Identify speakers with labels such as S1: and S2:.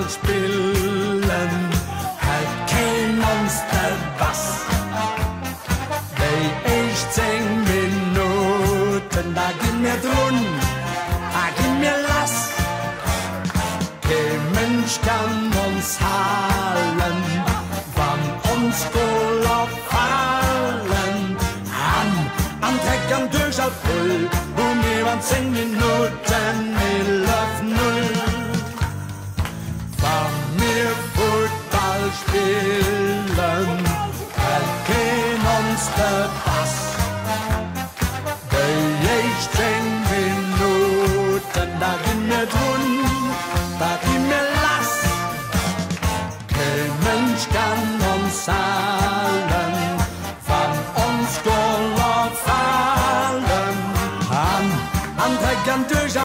S1: Fußball spielen, halt kein Monster was. Bei ich 10 Minuten, da gib mir drun, da gib mir Lass. Kein Mensch kann uns halten, wann uns Urlaub fallen. Am Treckern durch auf Pull, wo mir waren 10 Minuten, 11:0. Wann wir Fußball spielen, halt kein uns der Pass. Bei ich 10 Minuten, da gib mir drun, da gib mir Lass. Kein Mensch kann uns sagen, wann uns Urlaub fallen. Am Treckern durch